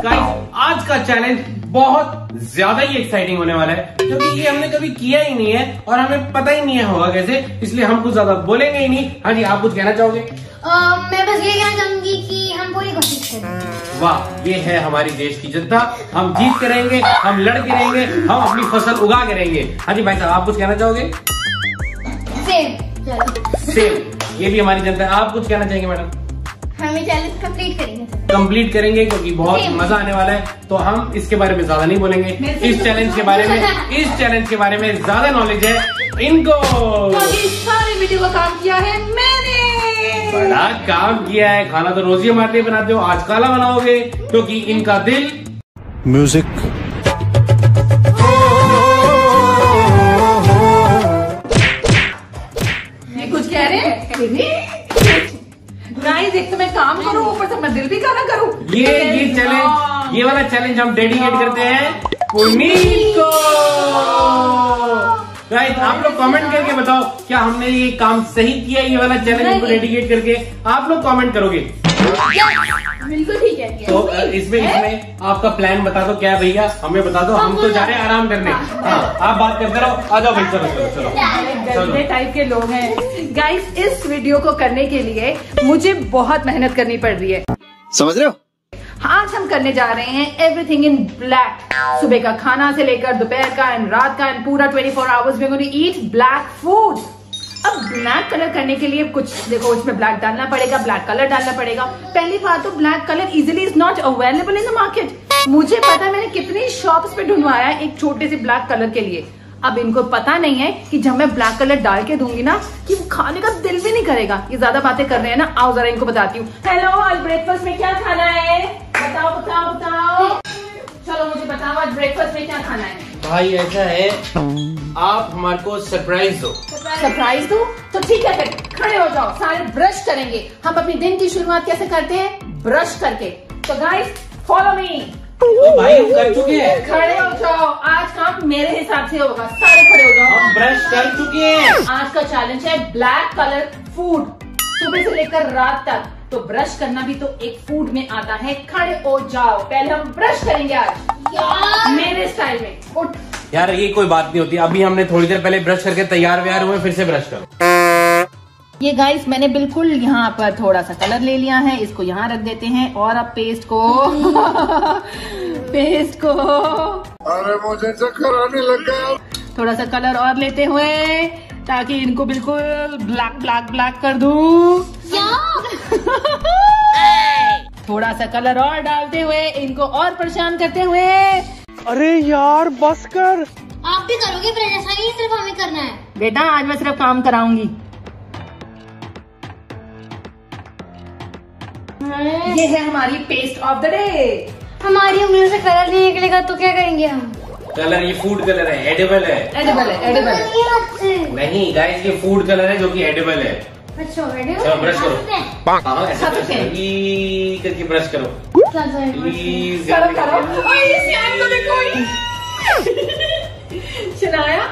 Guys आज का challenge बहुत ज्यादा ही एक्साइटिंग होने वाला है, क्योंकि ये हमने कभी किया ही नहीं है और हमें पता ही नहीं है होगा कैसे, इसलिए हम कुछ ज्यादा बोलेंगे ही नहीं। हाँ जी, आप कुछ कहना चाहोगे? मैं बस ये कहना चाहूंगी कि हम पूरी कोशिश करेंगे। वाह, ये है हमारी देश की जनता। हम जीत के रहेंगे, हम लड़ के रहेंगे, हम अपनी फसल उगा के रहेंगे। हाँ जी भाई साहब, आप कुछ कहना चाहोगे? सेम, ये भी हमारी जनता है। आप कुछ कहना चाहेंगे मैडम? हम ये चैलेंज कंप्लीट करेंगे क्योंकि बहुत मजा आने वाला है। तो हम इसके बारे में ज्यादा नहीं बोलेंगे। इस चैलेंज के बारे में ज्यादा नॉलेज है इनको। सारे वीडियो का काम किया है मैंने, बड़ा काम किया है। खाना तो रोज ही हमारे लिए बनाते हो, आज काला बनाओगे क्योंकि इनका दिल म्यूजिक ये कुछ कह रहे हैं। गाइस, एक तो मैं काम करूं, ऊपर से मैं दिल भी काला करूं। ये वाला चैलेंज हम डेडिकेट करते हैं पुनीत को। गाइस, आप लोग कमेंट करके बताओ क्या हमने ये काम सही किया, ये वाला चैलेंज को डेडिकेट करके। आप लोग कमेंट करोगे? बिल्कुल ठीक है। तो इसमें आपका प्लान बता दो क्या है भैया, हमें बता दो। हम तो जा रहे हैं आराम करने। हाँ, आप बात करते रहो। आ जाओ भाई, चलो। गंदे टाइप के लोग हैं। गाइस, इस वीडियो को करने के लिए मुझे बहुत मेहनत करनी पड़ रही है, समझ रहे हो? आज हम करने जा रहे हैं एवरीथिंग इन ब्लैक। सुबह का खाना से लेकर दोपहर का एंड रात का एंड पूरा 24 hours we are going to eat black food. अब ब्लैक कलर करने के लिए कुछ देखो, उसमें ब्लैक डालना पड़ेगा, ब्लैक कलर डालना पड़ेगा। पहली बात तो black colour easily is not available in the market. मुझे पता है, मैंने कितनी शॉप्स पे ढूंढवाया एक छोटे से ब्लैक कलर के लिए। अब इनको पता नहीं है कि जब मैं ब्लैक कलर डाल के दूंगी ना कि वो खाने का दिल भी नहीं करेगा। ये ज्यादा बातें कर रहे हैं ना, आओ जरा इनको बताती हूँ। हेलो, आज ब्रेकफास्ट में क्या खाना है? बताओ बताओ बताओ। चलो मुझे बताओ, आज ब्रेकफास्ट में क्या खाना है? भाई ऐसा है, आप हमारे को सरप्राइज दो। सरप्राइज दो तो ठीक है, फिर खड़े हो जाओ, सारे ब्रश करेंगे। हम अपने दिन की शुरुआत कैसे करते हैं? ब्रश करके। तो गाइस, फॉलो मी। तो भाई हम कर चुके हैं। खड़े हो जाओ, आज काम मेरे हिसाब से होगा। सारे खड़े हो जाओ। हम ब्रश कर चुके हैं। आज का चैलेंज है ब्लैक कलर फूड, सुबह से लेकर रात तक। तो ब्रश करना भी तो एक फूड में आता है। खड़े हो जाओ, पहले हम ब्रश करेंगे आज मेरे स्टाइल में। उठ यार, ये कोई बात नहीं होती। अभी हमने थोड़ी देर पहले ब्रश करके तैयार व्यार हुए, फिर से ब्रश करो। ये गाइस, मैंने बिल्कुल यहाँ पर थोड़ा सा कलर ले लिया है, इसको यहाँ रख देते हैं। और अब पेस्ट को अरे मुझे चक्कर आने लग गया। थोड़ा सा कलर और लेते हुए, ताकि इनको बिल्कुल ब्लैक ब्लैक ब्लैक कर दूं। थोड़ा सा कलर और डालते हुए इनको और परेशान करते हुए। अरे यार बस कर। आप भी करोगे फिर, ऐसा नहीं सिर्फ हमें करना है। बेटा, आज मैं सिर्फ काम कराऊंगी। ये है हमारी पेस्ट ऑफ द डे। हमारी उंगलियों से कलर नहीं निकलेगा तो क्या करेंगे हम? कलर ये फूड कलर है, एडिबल है। एडिबल है। नहीं गाइस, ये फूड कलर है जो कि एडिबल है। अच्छा, चलो ब्रश करो। हाँ, ऐसे करके ब्रश करो प्लीज। शनाया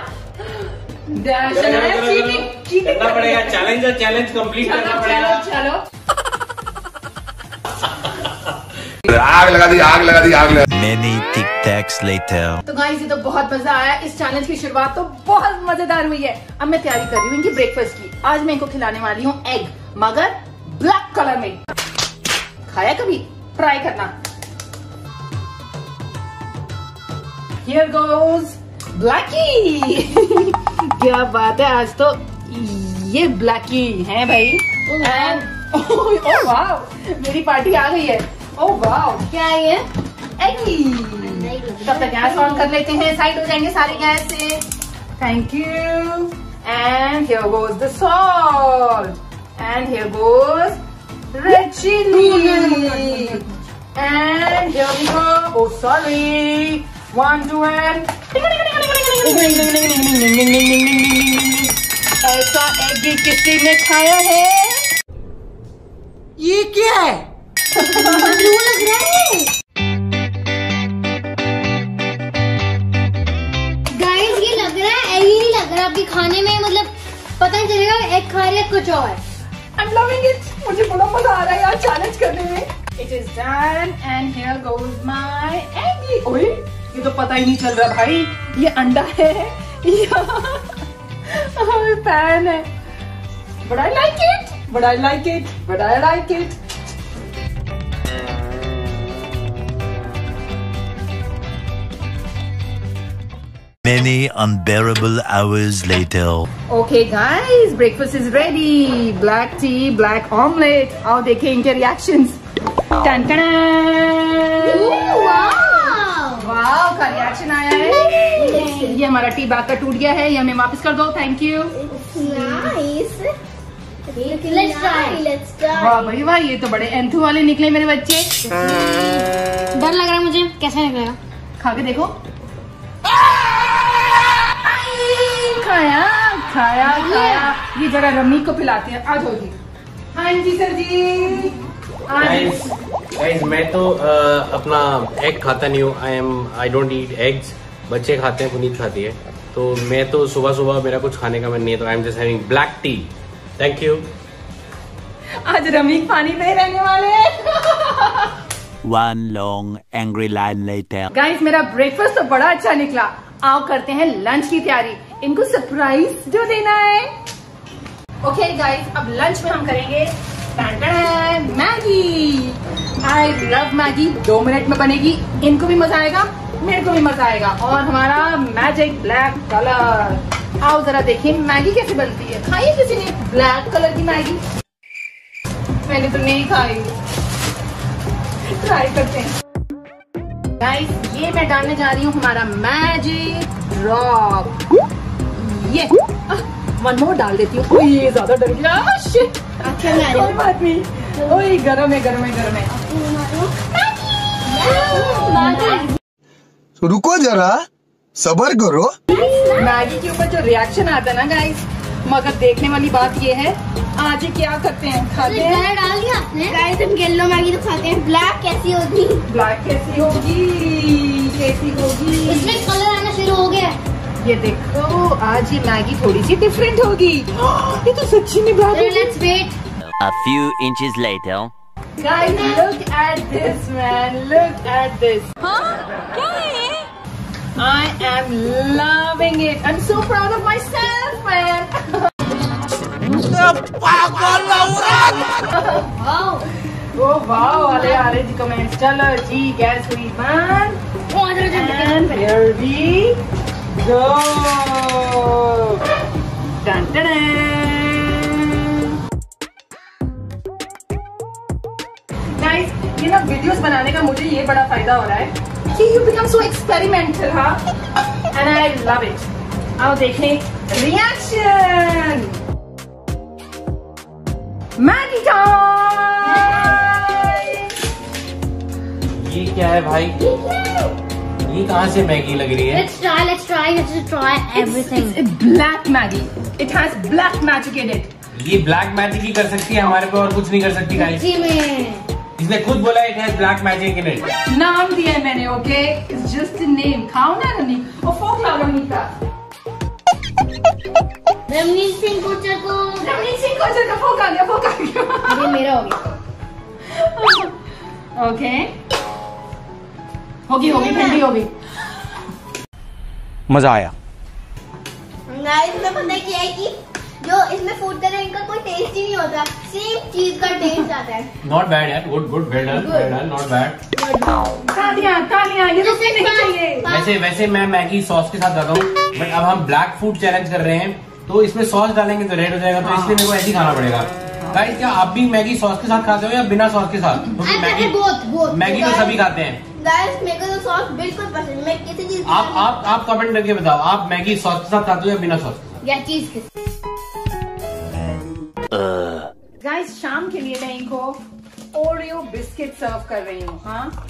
करना पड़ेगा चैलेंज कंप्लीट करना पड़ेगा। चलो आग लगा दी। Many tic tacs later. तो गाइस, ये तो बहुत मजा आया। इस चैलेंज की शुरुआत तो बहुत मजेदार हुई है। अब मैं तैयारी कर रही हूँ इनकी ब्रेकफास्ट की। आज मैं इनको खिलाने वाली हूँ एग, मगर ब्लैक कलर में। खाया कभी? ट्राई करना। Here goes blackie. क्या बात है, आज तो ये ब्लैकी है भाई। ओह वाह, मेरी पार्टी आ गई है। ओह वाह, क्या है ये? एगी। तब तक गैस ऑन कर लेते हैं, साइड हो जाएंगे सारे गैस से। Thank you. And here goes the salt and here goes red chilli and here we go. Oh sorry, 1 2 and ऐसा एग किसी ने खाया है? ये क्या है? ब्लू लग रहा है। गाइस, ये लग रहा है एग ही नहीं लग रहा। आपके खाने में मतलब पता नहीं चलेगा एग खा रहे हैं कुछ और। I'm loving it। मुझे बड़ा मजा आ रहा है यार चैलेंज करने में। It is done and here goes my egg. ओए, ये तो पता ही नहीं चल रहा भाई, ये अंडा है या पैन है। But I like it, but I like it, but I like it. Many unbearable hours later. Okay guys, breakfast is ready. Black tea, black omelette. आओ देखें इनके reactions. Ton ton. वाव का रिएक्शन आया है। ये हमारा टी बैग का टूट गया है, ये हमें वापस कर दो। Thank you. Nice. Let's try. वाह भाई वाह, ये तो बड़े एंथू वाले निकले मेरे बच्चे। डर लग रहा है मुझे, कैसा निकलेगा? खा के देखो। खाया खाया खाया। ये जरा रम्मी को पिलाते हैं। आ जाओ जी। हाँ जी सर जी। गाइस मैं तो अपना एग खाता नहीं हूँ। I don't eat eggs. बच्चे खाते हैं, पुनीत खाती है। तो मैं तो सुबह सुबह मेरा कुछ खाने का मन नहीं है, तो I am just having black tea. Thank you. आज रम्मी पानी में रहने वाले हैं। One long angry line later. Guys मेरा ब्रेकफास्ट तो बड़ा अच्छा निकला। आओ करते हैं लंच की तैयारी। इनको सरप्राइज जो देना है। ओके गाइस, अब लंच में हम करेंगे Maggi. I love Maggi. 2 minute में बनेगी। इनको भी मजा आएगा, मेरे को भी मजा आएगा। और हमारा मैजिक ब्लैक कलर। आओ जरा देखिए मैगी कैसे बनती है। खाई किसी ने ब्लैक कलर की मैगी? मैंने तो नहीं खाई। ट्राई करते हैं। गाइस ये मैं डालने जा रही हूँ हमारा मैजिक ड्रॉप। ये 1 मोर डाल देती हूँ। ये ज्यादा डर गया। कोई बात नहीं। ओए गरम है, गरम है, गरम है। रुको जरा, सबर करो। मैगी के ऊपर जो रिएक्शन आता है ना गाइस, मगर देखने वाली बात ये है आज ये क्या करते हैं, खाते हैं। डाल दिया आपने? गाइस हम येलो मैगी तो खाते हैं, ब्लैक कैसी होगी? ब्लैक कैसी होगी, कैसी होगी? इसमें कलर आना शुरू हो गया। ये देखो आज ये मैगी थोड़ी सी डिफरेंट होगी। ये तो सच्ची में ब्लैक है। Let's wait. A few inches later. Guys, look at this, man. Look at this. क्या है? I am loving it. I'm so proud of myself, man. Oh wow, वाले आ रहे जी कमेंट्स। चलो जी गैस हुई बंद। And here we go. Dun, dun, Guys, ये ना videos बनाने का मुझे ये बड़ा फायदा हो रहा है कि you become so experimental, हाँ? And I love it. आओ देखें रिएक्शन। Maggi time. ये क्या है भाई? ये कहाँ से मैगी लग रही है? Let's try everything. It's black Maggie. It has black magic in it. ये ब्लैक मैजिक ही कर सकती है हमारे पे, और कुछ नहीं कर सकती गाइस। जी में इसने खुद बोला it has black magic in it. नाम दिया है मैंने, okay? It's just a name. खाओ ना रनी। और फोक लाओ रनी का। रमनीत सिंह कोचर को। रमनीत सिंह कोचर का फोक आ गया, फोक आ गया। ये मेरा हो गया। ओके होगी ठंडी होगी। मजा आया। गाइस में पता क्या है कि जो इसमें फूड कलर इनका कोई टेस्ट ही नहीं होता, सेम चीज का टेस्ट आता है। नॉट बैड यार, good well done, not bad. तालियां ये तो नहीं चाहिए। वैसे मैं मैगी सॉस के साथ जाता हूँ, बट अब हम ब्लैक फूड चैलेंज कर रहे हैं तो इसमें सॉस डालेंगे तो रेड हो जाएगा, तो इसलिए मेरे को ऐसे ही खाना पड़ेगा। गाइस क्या आप भी मैगी सॉस के साथ खाते हो या बिना सॉस के साथ? क्योंकि मैगी तो सभी खाते हैं। गाइस मेरे को तो सॉस बिल्कुल पसंद है, मैं किसी चीज आप कमेंट करके बताओ, आप मैगी सॉस के साथ खाते हो या बिना सॉस? या चीज के। गाइस शाम के लिए मैं इनको ओरियो बिस्किट सर्व कर रही हूँ। हाँ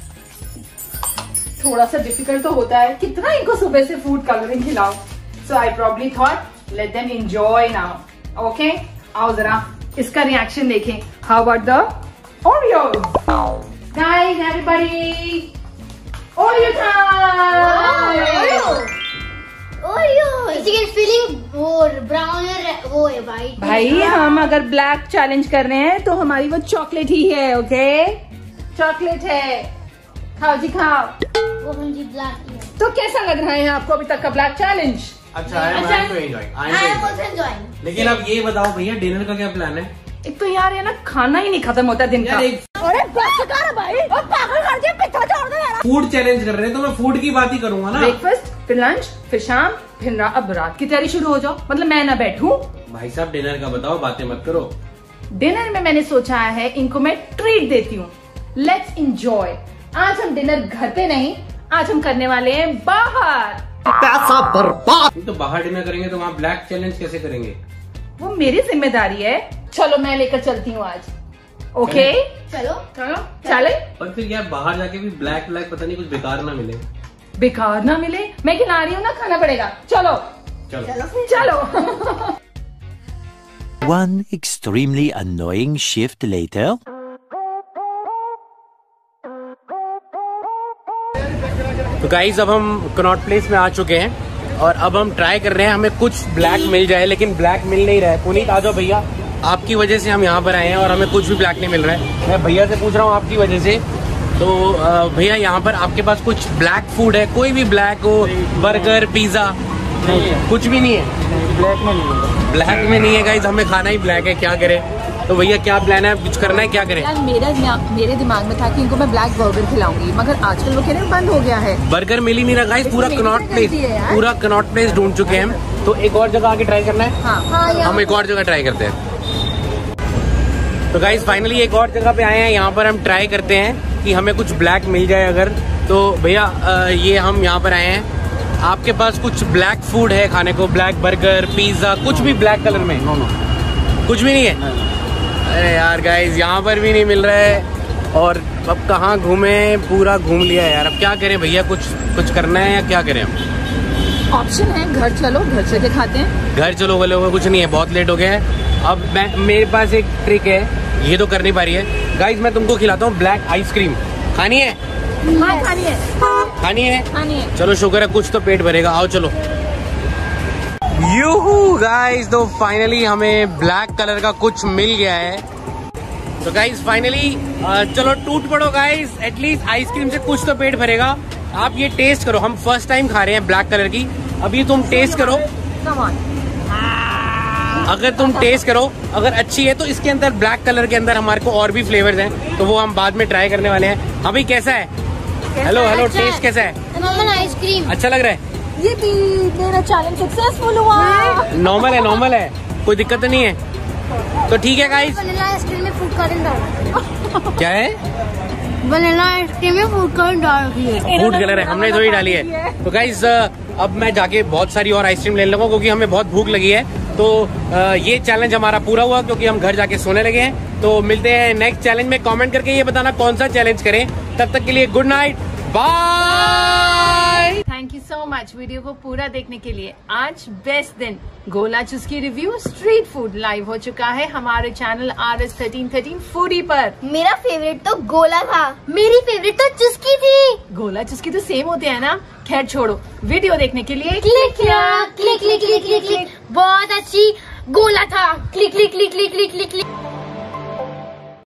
थोड़ा सा डिफिकल्ट तो होता है, कितना इनको सुबह से फूड कलरिंग खिलाओ। So I probably thought let them enjoy now. Okay आओ जरा इसका रिएक्शन देखें। How about the Oreo guys, everybody Oreo time. Oreo इसकी फीलिंग वो ब्राउन है, वो है वाइट। भाई हम अगर ब्लैक चैलेंज कर रहे हैं तो हमारी वो चॉकलेट ही है। ओके चॉकलेट है, खाओ जी खाओ। वो मुझे ब्लैक है। तो कैसा लग रहा है आपको अभी तक का ब्लैक चैलेंज? अच्छा है, लेकिन अब ये बताओ भैया डिनर का क्या प्लान है? एक तो यार है ना, खाना ही नहीं खत्म होता दिन का। अरे बस कर भाई, और पागल कर दिया, पिट्ठा छोड़ दे यार। फूड चैलेंज कर रहे हैं तो मैं फूड की बात ही करूंगा ना। ब्रेकफास्ट, फिर लंच, फिर शाम, फिर अब रात की तैयारी शुरू हो जाओ। मतलब मैं ना बैठूं। भाई साहब डिनर का बताओ, बातें मत करो। डिनर में मैंने सोचा है इनको मैं ट्रीट देती हूँ। Let's enjoy. आज हम डिनर घर पे नहीं, आज हम करने वाले हैं बाहर। पैसा बर्बाद। तो बाहर डिनर करेंगे तो वहाँ ब्लैक चैलेंज कैसे करेंगे? वो मेरी जिम्मेदारी है। चलो मैं लेकर चलती हूँ आज। ओके चलो चलो चले। पर फिर यार बाहर जाके भी ब्लैक कुछ नहीं, कुछ बेकार ना मिले। बेकार ना मिले? मैं खिला रही हूँ ना, खाना पड़ेगा। चलो चलो चलो। One extremely annoying shift later. तो गाइस अब हम कनॉट प्लेस में आ चुके हैं और अब हम ट्राई कर रहे हैं हमें कुछ ब्लैक मिल जाए, लेकिन ब्लैक मिल नहीं रहा है। पुनीत आ जाओ भैया, आपकी वजह से हम यहाँ पर आए हैं और हमें कुछ भी ब्लैक नहीं मिल रहा है। मैं भैया से पूछ रहा हूँ आपकी वजह से। तो भैया यहाँ पर आपके पास कुछ ब्लैक फूड है? कोई भी ब्लैक हो, बर्गर, पिज्जा? कुछ भी नहीं है। ब्लैक में नहीं है। ब्लैक में नहीं है गाइस, हमें खाना ही ब्लैक है, क्या करें? तो भैया क्या प्लान है, कुछ करना है, क्या करें? यार मेरे दिमाग में था कि इनको मैं ब्लैक बर्गर खिलाऊंगी, मगर आजकल वो कह रहे हैं बंद हो गया है। बर्गर मिल ही नहीं रहा गाइस, पूरा कनॉट प्लेस ढूंढ चुके हैं हम। तो एक और जगह आके ट्राई करना है। हाँ, हम एक और जगह ट्राई करते हैं। तो गाइस फाइनली एक और जगह पे आए हैं, यहाँ पर हम ट्राई करते हैं कि हमें कुछ ब्लैक मिल जाए अगर। तो भैया ये हम यहाँ पर आए हैं, आपके पास कुछ ब्लैक फूड है खाने को? ब्लैक बर्गर, पिज्जा, कुछ भी ब्लैक कलर में? कुछ भी नहीं है। अरे यार गाइस यहाँ पर भी नहीं मिल रहा है और अब कहाँ घूमे, पूरा घूम लिया यार। अब क्या करें भैया, कुछ करना है या क्या करें हम? ऑप्शन है घर चलो, घर चले खाते हैं। घर चलो बोले होगा, कुछ नहीं है, बहुत लेट हो गया है। अब मेरे पास एक ट्रिक है, ये तो कर नहीं पा रही है गाइस। मैं तुमको खिलाता हूँ ब्लैक आइसक्रीम। खानी है? हाँ खानी है। खानी है? खानी है। चलो शुक्र है, कुछ तो पेट भरेगा। आओ चलो। यूहू गाइस, तो फाइनली हमें ब्लैक कलर का कुछ मिल गया है। तो गाइस फाइनली चलो टूट पड़ो गाइस, एटलीस्ट आइसक्रीम से कुछ तो पेट भरेगा। आप ये टेस्ट करो, हम फर्स्ट टाइम खा रहे हैं ब्लैक कलर की। अभी तुम टेस्ट करो, अगर तुम टेस्ट करो, अगर अच्छी है तो इसके अंदर ब्लैक कलर के अंदर हमारे को और भी फ्लेवर्स हैं, तो वो हम बाद में ट्राई करने वाले हैं। अभी कैसा है? हेलो टेस्ट कैसा है? Normal ice cream. अच्छा लग रहा है? ये भी मेरा चैलेंज सक्सेसफुल हुआ। नॉर्मल है, कोई दिक्कत नहीं है। तो ठीक है गाइस। वनीला आइसक्रीम में फूड कलर डाल। क्या है? वनीला आइसक्रीम में फूड कलर डाल दिए। फूड कलर है, हमने थोड़ी डाली है। तो गाइस अब मैं जाके बहुत सारी और आइसक्रीम ले लूंगा क्योंकि हमें बहुत भूख लगी है। तो ये चैलेंज हमारा पूरा हुआ क्योंकि हम घर जाके सोने लगे हैं। तो मिलते हैं नेक्स्ट चैलेंज में। कमेंट करके ये बताना कौन सा चैलेंज करें। तब तक के लिए good night, bye. Thank you so much video को पूरा देखने के लिए। आज बेस्ट दिन गोला चुस्की रिव्यू स्ट्रीट फूड लाइव हो चुका है हमारे चैनल RS1313 फूडी पर। मेरा फेवरेट तो गोला था, मेरी फेवरेट तो चुस्की थी। गोला चुस्की तो सेम होते हैं ना। खैर छोड़ो, वीडियो देखने के लिए click click click click click click. बहुत अच्छी गोला था। Click click click click click click.